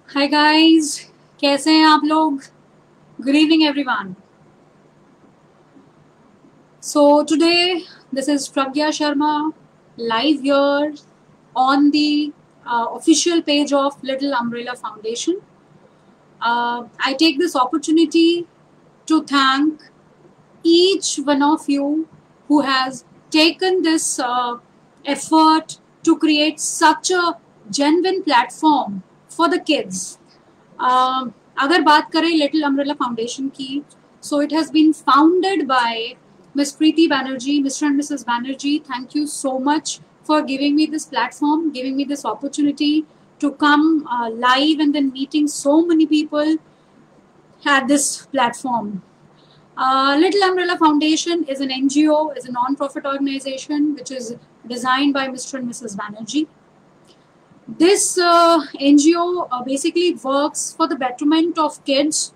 Hi guys, कैसे हैं आप लोग? Good evening everyone. So today this is Pragya Sharma live here on the official page of Little Umbrella Foundation. I take this opportunity to thank each one of you who has taken this effort to create such a genuine platform for the kids. अगर बात करें little umbrella foundation की, so it has been founded by Miss Preeti Banerjee, Mr. and Mrs. Banerjee. Thank you so much for giving me this platform, giving me this opportunity to come live and then meeting so many people at this platform. Little Umbrella Foundation is an NGO, is a non-profit organization which is designed by Mr. and Mrs. Banerjee. This NGO basically works for the betterment of kids.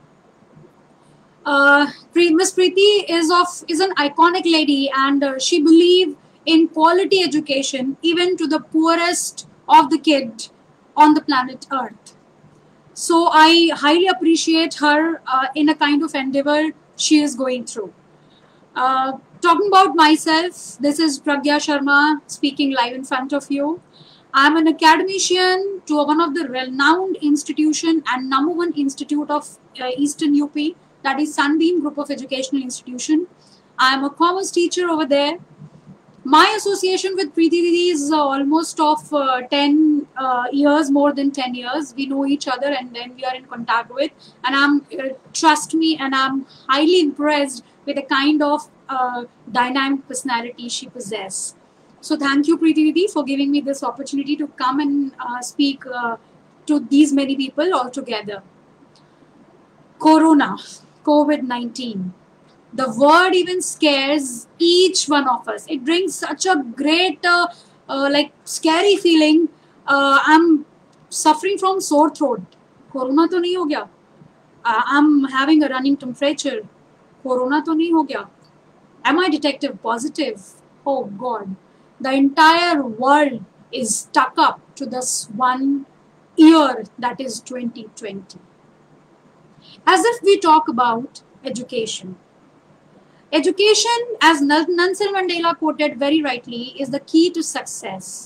Miss Preeti is an iconic lady, and she believes in quality education even to the poorest of the kid on the planet Earth. So I highly appreciate her in a kind of endeavor she is going through. Talking about myself, this is Pragya Sharma speaking live in front of you. I'm an academician to one of the renowned institution and #1 institute of Eastern UP, that is Sunbeam Group of Educational Institution. I'm a commerce teacher over there. My association with Preeti Didi is almost of 10 years, more than 10 years. We know each other and then we are in contact with. And trust me, and I'm highly impressed with the kind of dynamic personality she possesses. So thank you, Preeti Didi, for giving me this opportunity to come and speak to these many people all together. Corona, COVID-19. The word even scares each one of us. It brings such a great, scary feeling. I'm suffering from sore throat. Corona to nahi ho gaya. I'm having a running temperature. Corona to nahi ho gaya. Am I detective positive? Oh God. The entire world is stuck up to this one year, that is 2020. As if we talk about education. Education, as Nelson Mandela quoted very rightly, is the key to success.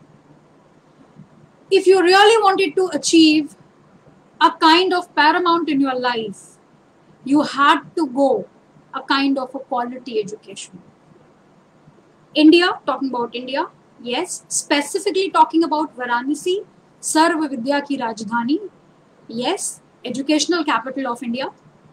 If you really wanted to achieve a kind of paramount in your life, you had to go a kind of a quality education. India, talking about India, yes, specifically talking about Varanasi, Sarva Vidya ki Rajdhani, yes, educational capital of India.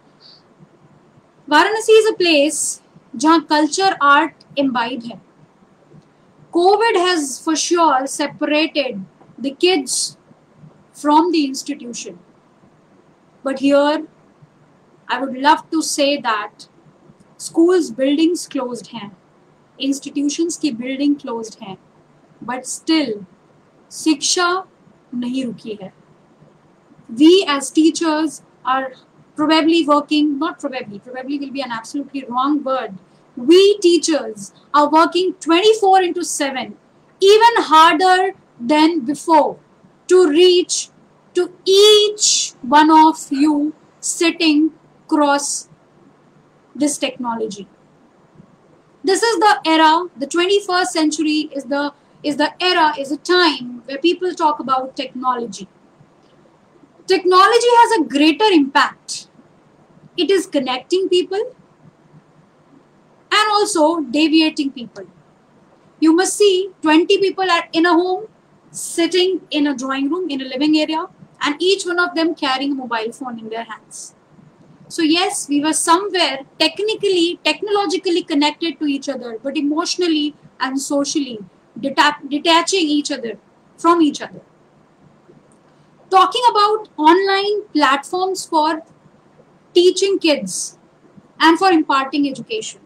Varanasi is a place जहाँ culture art imbibed है. COVID has for sure separated the kids from the institution. But here, I would love to say that schools buildings closed हैं, institutions की building closed हैं, but still शिक्षा नहीं रुकी है. We as teachers are probably working, not probably will be an absolutely wrong word. We teachers are working 24/7, even harder than before, to reach to each one of you sitting across this technology. This is the era, the 21st century is the era, is a time where people talk about technology. Technology has a greater impact. It is connecting people and also deviating people. You must see 20 people are in a home, sitting in a drawing room, in a living area, and each one of them carrying a mobile phone in their hands. So yes, we were somewhere technologically connected to each other, but emotionally and socially detaching each other from each other. Talking about online platforms for teaching kids and for imparting education.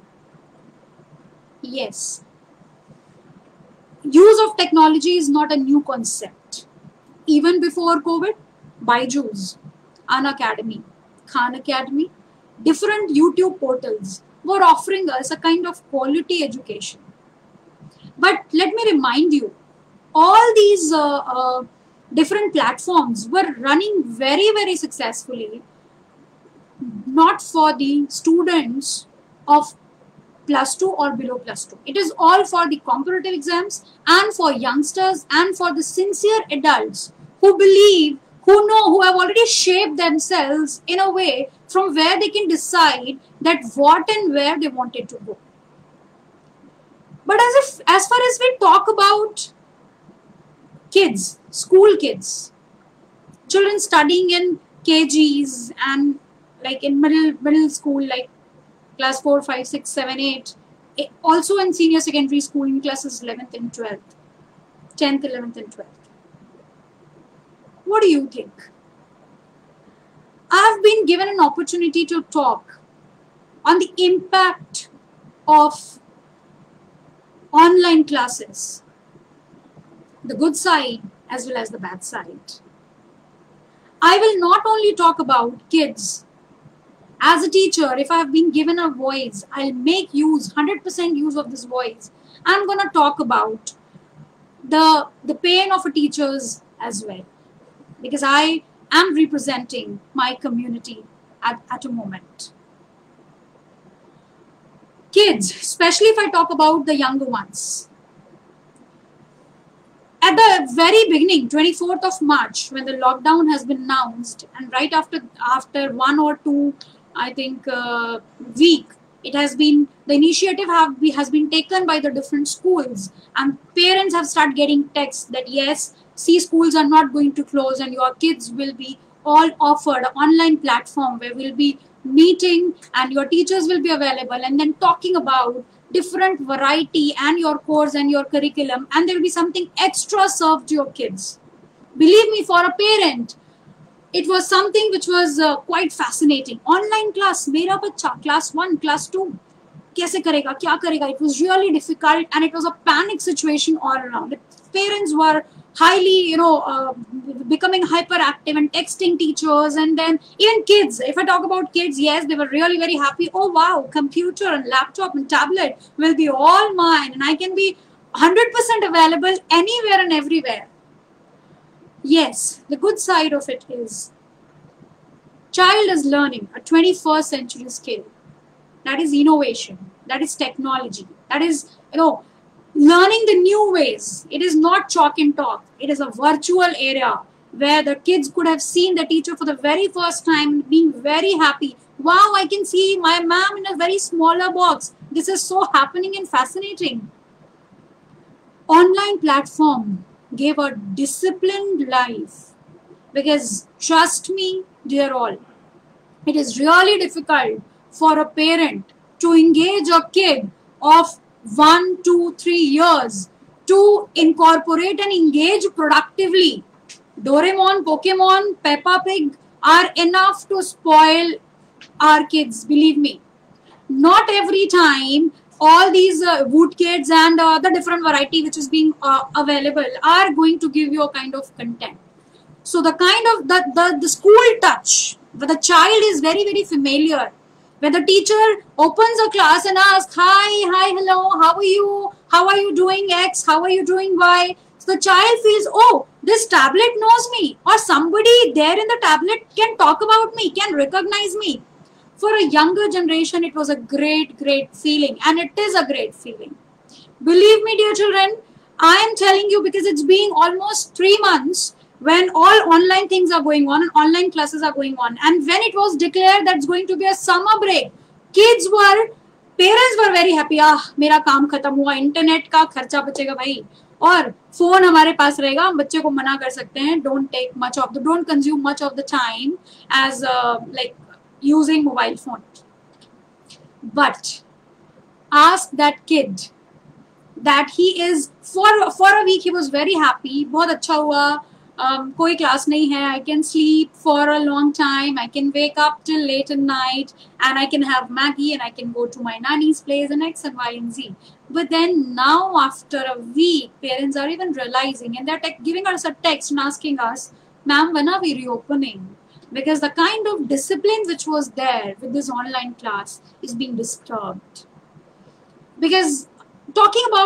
Yes, use of technology is not a new concept. Even before COVID, Byju's, Unacademy, Khan Academy, different YouTube portals were offering us a kind of quality education. But let me remind you, all these different platforms were running very, very successfully, not for the students of plus 2 or below plus 2. It is all for the competitive exams and for youngsters and for the sincere adults who believe, who know, who have already shaped themselves in a way from where they can decide that what and where they wanted to go. But as far as we talk about kids, school kids, children studying in KGs and like in middle school, like class 4, 5, 6, 7, 8, also in senior secondary school in classes 11th and 12th, 10th, 11th and 12th. What do you think? I have been given an opportunity to talk on the impact of online classes, the good side as well as the bad side. I will not only talk about kids. As a teacher, if I have been given a voice, I'll make use, 100% use of this voice. I'm going to talk about the pain of a teachers as well, because I am representing my community at a moment. Kids, especially if I talk about the younger ones. At the very beginning, 24th of March, when the lockdown has been announced, and right after 1 or 2, I think, week, it has been, the initiative has been taken by the different schools, and parents have started getting texts that yes, see, schools are not going to close and your kids will be all offered an online platform where we'll be meeting and your teachers will be available and then talking about different variety and your course and your curriculum, and there will be something extra served to your kids. Believe me, for a parent, it was something which was quite fascinating. Online class, mera bachcha, class 1, class 2, kaise karega, kya karega? It was really difficult and it was a panic situation all around. The parents were highly, becoming hyperactive and texting teachers, and then even kids. If I talk about kids, yes, they were really very happy. Oh wow, computer and laptop and tablet will be all mine and I can be 100% available anywhere and everywhere. Yes, the good side of it is child is learning a 21st century skill. That is innovation. That is technology. That is, learning the new ways. It is not chalk and talk. It is a virtual area where the kids could have seen the teacher for the very first time, being very happy. Wow, I can see my ma'am in a very smaller box. This is so happening and fascinating. Online platform gave a disciplined life, because trust me, dear all, it is really difficult for a parent to engage a kid of 1, 2, 3 years to incorporate and engage productively. Doraemon, Pokemon, Peppa Pig are enough to spoil our kids, believe me. Not every time all these Wood Kids and the different variety which is being available are going to give you a kind of content. So the kind of the school touch, where the child is very, very familiar, where the teacher opens a class and asks, hi, hello, how are you doing X, how are you doing Y? So the child feels, oh, this tablet knows me, or somebody there in the tablet can talk about me, can recognize me. For a younger generation, it was a great, great feeling, and it is a great feeling. Believe me, dear children, I am telling you, because it's been almost 3 months when all online things are going on and online classes are going on. And when it was declared that it's going to be a summer break, parents were very happy. मेरा काम खत्म हुआ, internet का खर्चा बचेगा भाई, और phone हमारे पास रहेगा, हम बच्चे को मना कर सकते हैं, don't consume much of the time as like using mobile phone. But ask that kid that he is for a week he was very happy, बहुत अच्छा हुआ, कोई class नहीं है, I can sleep for a long time, I can wake up till late at night and I can have Maggie and I can go to my nanny's place and X and Y and Z. But then now after a week, parents are even realizing, and they're giving us a text and asking us, ma'am, when are we reopening? Because the kind of discipline which was there with this online class is being disturbed. Because talking about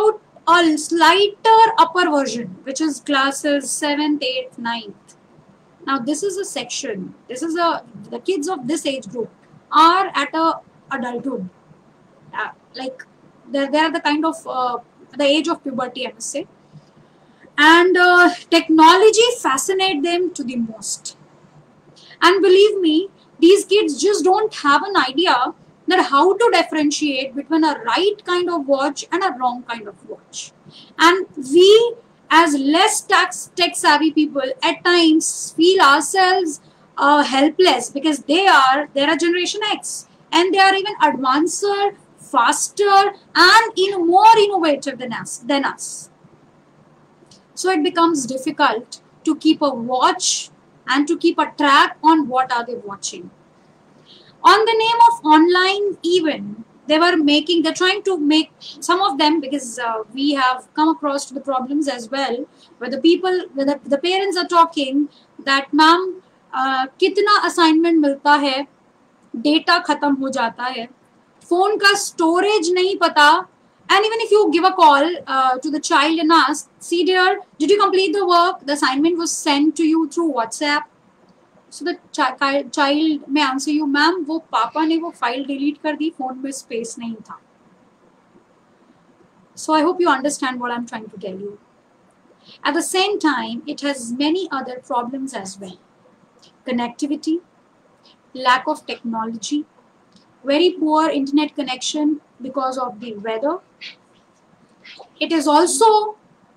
a slighter upper version, which is classes 7th, 8th, 9th. Now this is a section, the kids of this age group are at a adulthood. Like they're the kind of the age of puberty, I must say. And technology fascinates them to the most. And believe me, these kids just don't have an idea that how to differentiate between a right kind of watch and a wrong kind of watch. And we, as less tech savvy people, at times feel ourselves helpless because they're a Generation X and they are even advanced, faster, and more innovative than us. So it becomes difficult to keep a watch and to keep a track on what are they watching. On the name of online even, they're trying to make some of them, because we have come across to the problems as well, where the parents are talking that ma'am, kitna assignment milta hai, data khatam ho jata hai, phone ka storage nahi pata. And even if you give a call to the child and ask, see dear, did you complete the work? The assignment was sent to you through WhatsApp. So the child may answer you, ma'am, वो पापा ने वो file delete कर दी, phone में space नहीं था. So I hope you understand what I'm trying to tell you. At the same time, it has many other problems as well. Connectivity, lack of technology, very poor internet connection because of the weather. It is also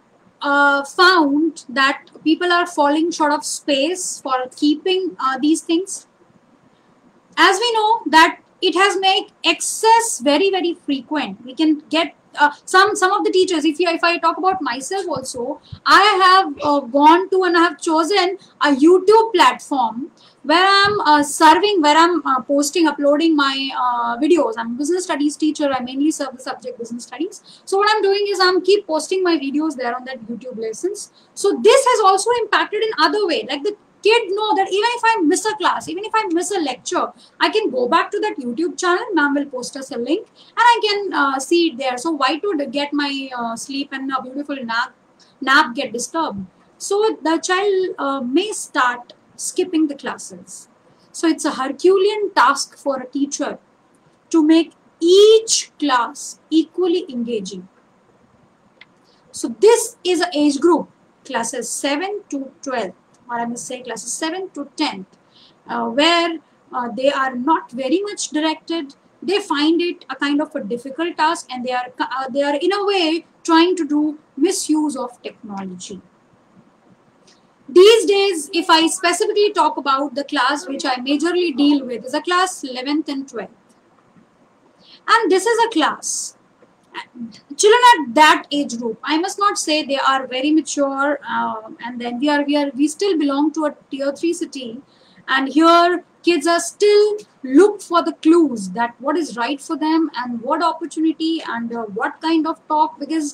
found that people are falling short of space for keeping these things. As we know that it has made excess very, very frequent. We can get some of the teachers, if I talk about myself also, I have gone to and I have chosen a YouTube platform where I'm posting, uploading my videos. I'm a business studies teacher. I mainly serve the subject business studies. So what I'm doing is I'm keep posting my videos there on that YouTube lessons. So this has also impacted in other way. Like the kid know that even if I miss a class, even if I miss a lecture, I can go back to that YouTube channel. Ma'am will post us a link and I can see it there. So why to get my sleep and a beautiful nap get disturbed? So the child may start skipping the classes. So it's a Herculean task for a teacher to make each class equally engaging. So this is an age group, classes 7 to 12, or I must say classes 7 to 10, where they are not very much directed. They find it a kind of a difficult task, and they are in a way trying to do misuse of technology. These days, if I specifically talk about the class which I majorly deal with, is a class 11th and 12th. And this is a class, children at that age group, I must not say they are very mature, and then we still belong to a tier 3 city, and here kids are still look for the clues that what is right for them and what opportunity and what kind of talk, because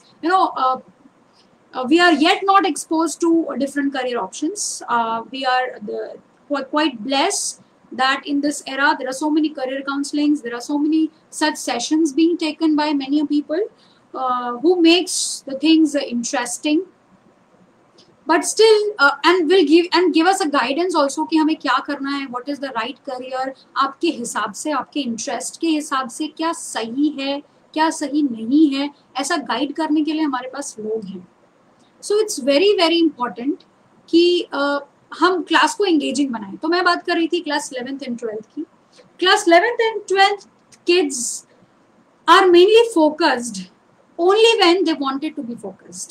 we are yet not exposed to different career options. We are quite blessed that in this era there are so many career counselings, there are so many such sessions being taken by many people who makes the things interesting, but still and will give us a guidance also कि हमें क्या करना है, what is the right career, आपके हिसाब से, आपके interest के हिसाब से क्या सही है क्या सही नहीं है, ऐसा गाइड करने के लिए हमारे पास लोग हैं. So it's very very important कि हम क्लास को एंगेजिंग बनाएं. तो मैं बात कर रही थी क्लास 11th एंड 12th की. Class 11th and 12th kids are mainly focused only when they wanted to be focused.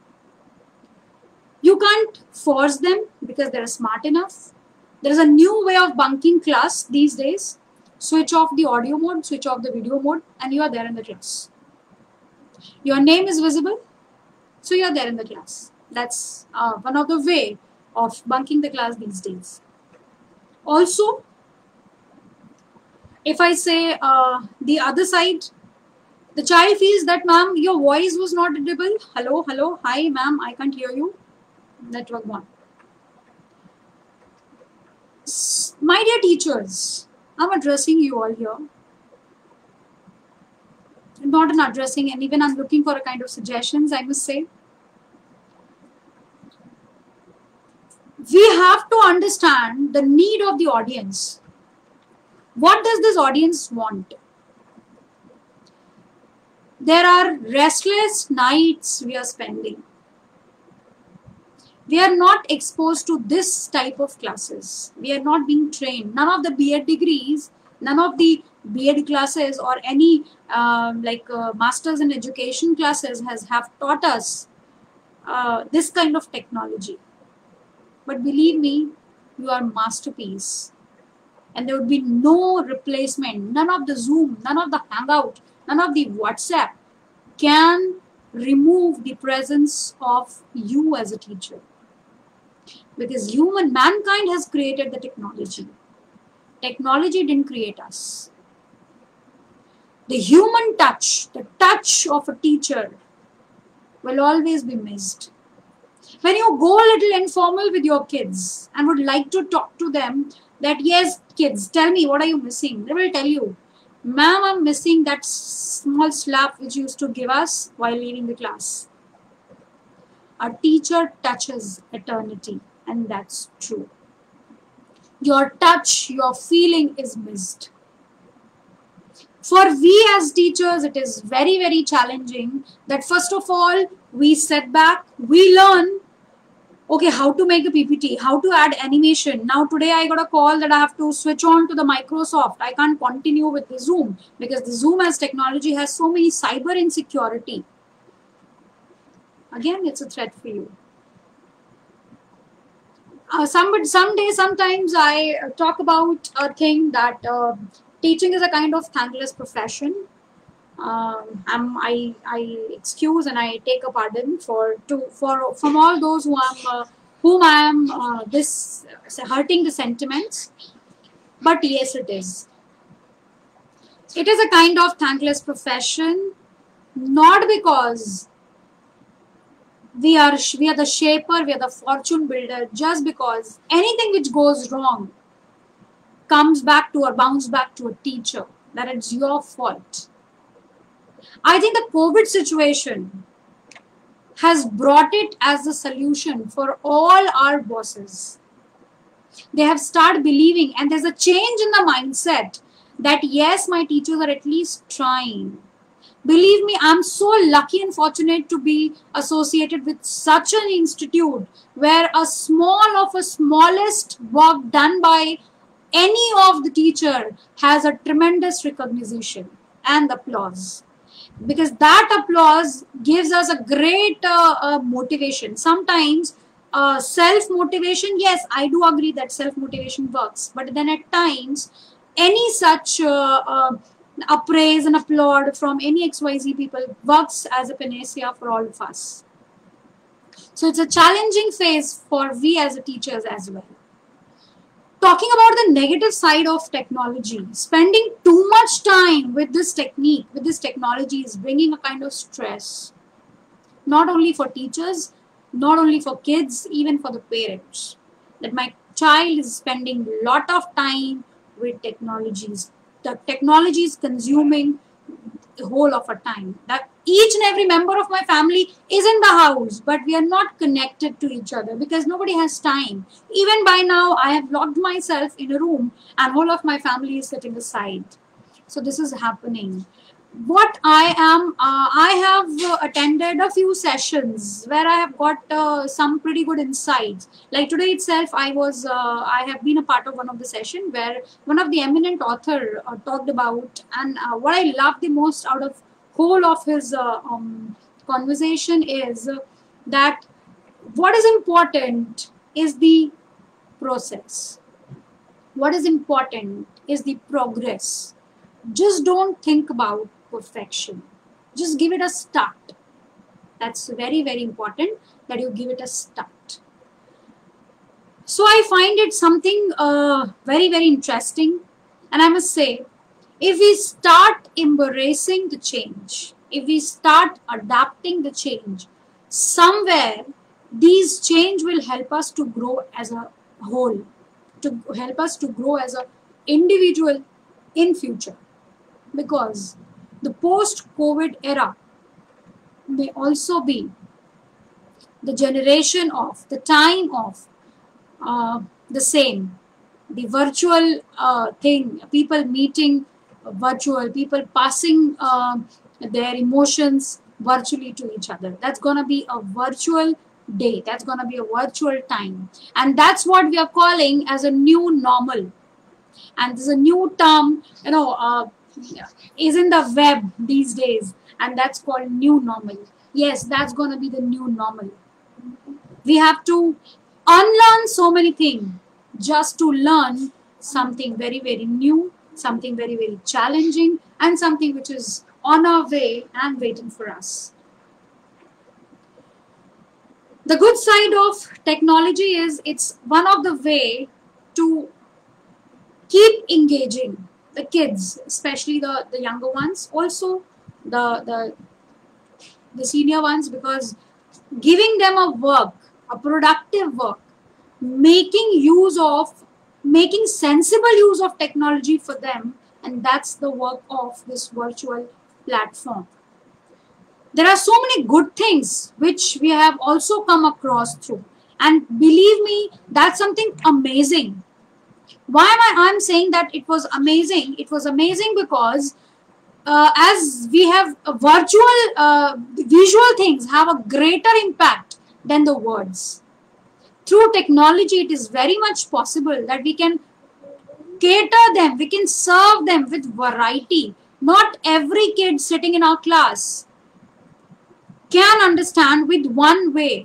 You can't force them because they're smart enough. There is a new way of bunking class these days. Switch off the audio mode, switch off the video mode, and you are there in the class. Your name is visible, so you are there in the class. That's one of the way of bunking the class these days. Also, if I say the other side, the child feels that, ma'am, your voice was not audible. Hello, hello, hi, ma'am, I can't hear you. Network one. My dear teachers, I'm addressing you all here. not an addressing, and even I'm looking for a kind of suggestions, I must say. We have to understand the need of the audience. What does this audience want? There are restless nights we are spending. We are not exposed to this type of classes. We are not being trained. None of the B.Ed degrees, none of the B.Ed classes or any masters in education classes have taught us this kind of technology. But believe me, you are a masterpiece. And there would be no replacement. None of the Zoom, none of the Hangout, none of the WhatsApp can remove the presence of you as a teacher. Because mankind has created the technology. Technology didn't create us. The human touch, the touch of a teacher will always be missed. When you go a little informal with your kids and would like to talk to them that, yes, kids, tell me, what are you missing? They will tell you, ma'am, I'm missing that small slap which you used to give us while leaving the class. A teacher touches eternity, and that's true. Your touch, your feeling is missed. For we as teachers, it is very, very challenging that first of all, we set back, we learn, okay, how to make a PPT, how to add animation. Now today I got a call that I have to switch on to the Microsoft. I can't continue with the Zoom because the Zoom as technology has so many cyber insecurity. Again, it's a threat for you. Sometimes I talk about a thing that teaching is a kind of thankless profession. I excuse and I take a pardon from all those whom I am hurting the sentiments. But yes, it is. It is a kind of thankless profession, not because we are the shaper, we are the fortune builder, just because anything which goes wrong comes back to or bounce back to a teacher, that it's your fault. I think the COVID situation has brought it as a solution for all our bosses. They have started believing, and there's a change in the mindset that yes, my teachers are at least trying. Believe me, I'm so lucky and fortunate to be associated with such an institute where a smallest work done by any of the teacher has a tremendous recognition and applause. Because that applause gives us a great motivation. Sometimes self-motivation, yes, I do agree that self-motivation works. But then at times, any such appraise and applaud from any XYZ people works as a panacea for all of us. So it's a challenging phase for we as a teachers as well. Talking about the negative side of technology, spending too much time with this technique, with this technology is bringing a kind of stress. Not only for teachers, not only for kids, even for the parents. That my child is spending a lot of time with technologies. The technology is consuming the whole of our time. That each and every member of my family is in the house, but we are not connected to each other because nobody has time. Even by now, I have locked myself in a room and whole of my family is sitting aside. So this is happening. What I have attended a few sessions where I have got some pretty good insights. Like today itself, I have been a part of one of the session where one of the eminent author talked about, and what I love the most out of whole of his conversation is that what is important is the process. What is important is the progress. Just don't think about perfection. Just give it a start. That's very, very important that you give it a start. So I find it something very, very interesting. And I must say, if we start embracing the change, if we start adapting the change, somewhere these change will help us to grow as a whole, to help us to grow as an individual in future. Because The post-COVID era may also be the generation of, the time of the same, the virtual thing, people meeting virtual, people passing their emotions virtually to each other. That's going to be a virtual day. That's going to be a virtual time. And that's what we are calling as a new normal. And there's a new term, is in the web these days, and that's called new normal. Yes, that's going to be the new normal. We have to unlearn so many things just to learn something very, very new, something very, very challenging, and something which is on our way and waiting for us. The good side of technology is it's one of the way to keep engaging the kids, especially the younger ones, also the senior ones, because giving them a work, a productive work, making sensible use of technology for them, and that's the work of this virtual platform. There are so many good things which we have also come across through, and believe me, that's something amazing. Why am I'm saying that it was amazing? It was amazing because as we have visual things have a greater impact than the words. Through technology, it is very much possible that we can cater them, we can serve them with variety. Not every kid sitting in our class can understand with one way,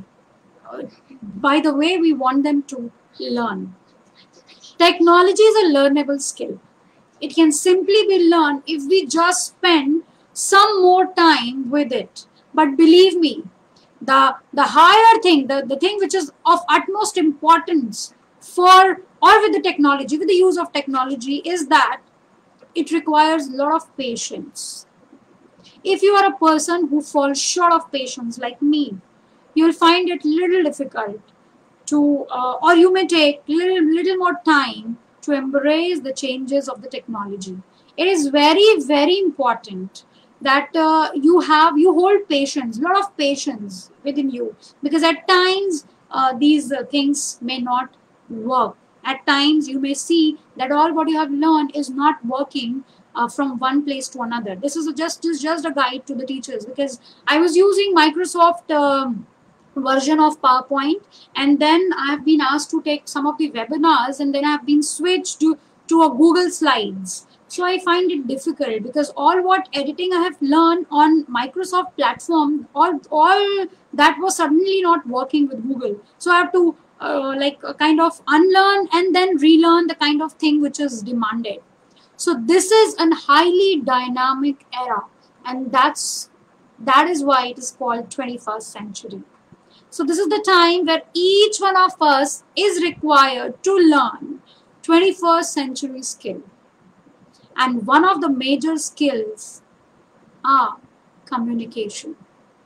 by the way we want them to learn. Technology is a learnable skill. It can simply be learned if we just spend some more time with it. But believe me, the higher thing, the thing which is of utmost importance for or with the technology, with the use of technology, is that it requires a lot of patience. If you are a person who falls short of patience like me, you'll find it little difficult to, or you may take little more time to embrace the changes of the technology. It is very, very important that you hold patience, a lot of patience within you, because at times these things may not work. At times you may see that all what you have learned is not working from one place to another. This is just a guide to the teachers, because I was using Microsoft version of PowerPoint, and then I have been asked to take some of the webinars, and then I have been switched to a Google Slides. So I find it difficult because all what editing I have learned on Microsoft platform, all that was suddenly not working with Google. So I have to kind of unlearn and then relearn the kind of thing which is demanded. So this is a highly dynamic era, and that is why it is called 21st century. So this is the time where each one of us is required to learn 21st century skill. And one of the major skills are communication.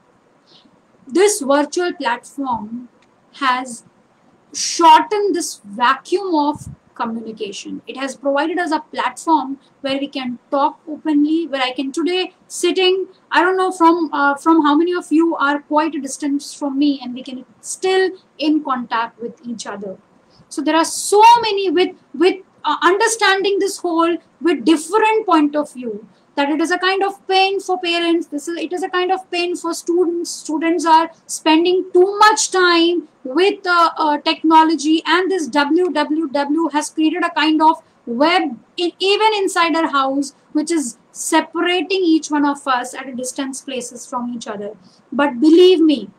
This virtual platform has shortened this vacuum of communication. It has provided us a platform where we can talk openly, where I can today sitting, I don't know from how many of you are quite a distance from me, and we can still in contact with each other. So there are so many with understanding this whole with different point of view, that it is a kind of pain for parents. It is a kind of pain for students. Students are spending too much time with technology, and this www has created a kind of web even inside our house, which is separating each one of us at a distance places from each other. But believe me,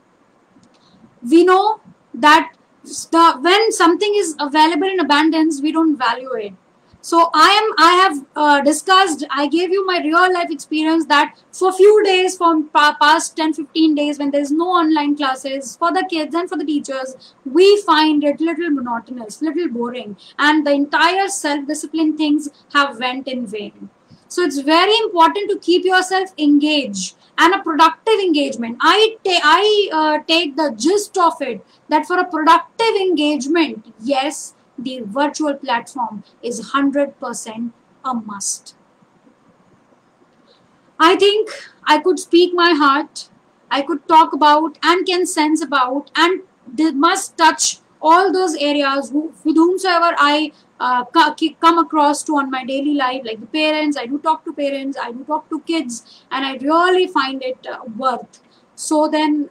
we know that when something is available in abundance, we don't value it. So I have discussed, I gave you my real life experience that for few days, from past 10-15 days, when there's no online classes for the kids and for the teachers, we find it little monotonous, little boring, and the entire self-discipline things have went in vain. So it's very important to keep yourself engaged, and a productive engagement. I take the gist of it that for a productive engagement, yes, the virtual platform is 100% a must. I think I could speak my heart. I could talk about and can sense about, and they must touch all those areas with whomsoever I come across to on my daily life, like the parents. I do talk to parents, I do talk to kids, and I really find it worth. So then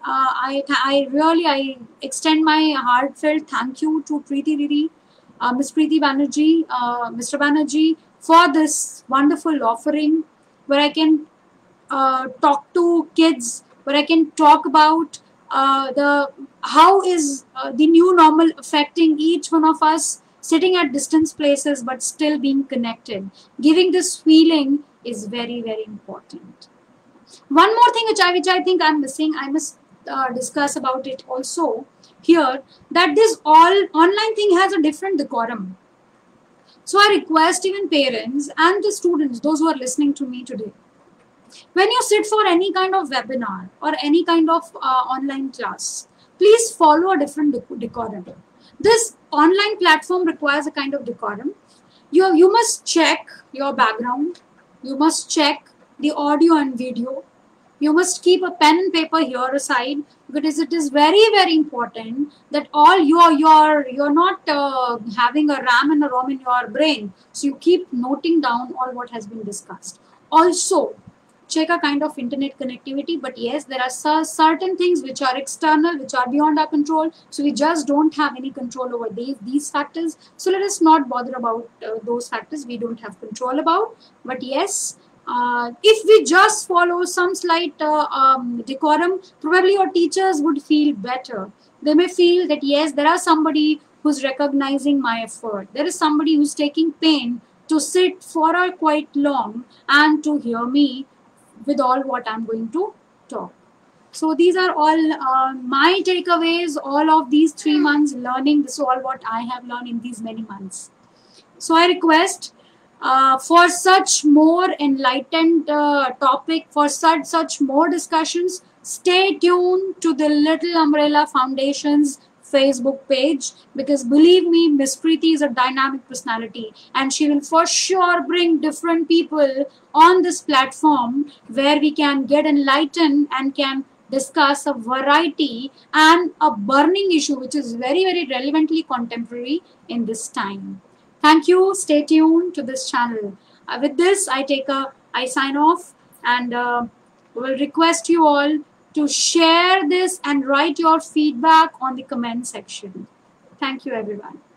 I extend my heartfelt thank you to Preeti Didi, Miss Preeti Banerjee, Mr. Banerjee, for this wonderful offering where I can talk to kids, where I can talk about the how is the new normal affecting each one of us sitting at distance places but still being connected. Giving this feeling is very, very important. One more thing which I think I'm missing, I must discuss about it also here, that this all online thing has a different decorum. So I request even parents and the students, those who are listening to me today, when you sit for any kind of webinar or any kind of online class, please follow a different decorum. This online platform requires a kind of decorum. You must check your background. You must check the audio and video. You must keep a pen and paper here aside, because it is very, very important that all you're not having a RAM and a ROM in your brain. So you keep noting down all what has been discussed. Also, check a kind of internet connectivity, but yes, there are certain things which are external, which are beyond our control, so we just don't have any control over these factors. So let us not bother about those factors we don't have control about. But yes, if we just follow some slight decorum, probably your teachers would feel better. They may feel that yes, there are somebody who's recognizing my effort, there is somebody who's taking pain to sit for quite long and to hear me with all what I'm going to talk. So these are all my takeaways, all of these 3 months learning. This is all what I have learned in these many months. So I request for such more enlightened topic, for such more discussions, stay tuned to the Little Umbrella Foundation's Facebook page, because believe me, Miss Preeti is a dynamic personality and she will for sure bring different people on this platform where we can get enlightened and can discuss a variety and a burning issue which is very, very relevantly contemporary in this time. Thank you. Stay tuned to this channel. With this, I sign off, and will request you all to share this and write your feedback on the comment section. Thank you, everyone.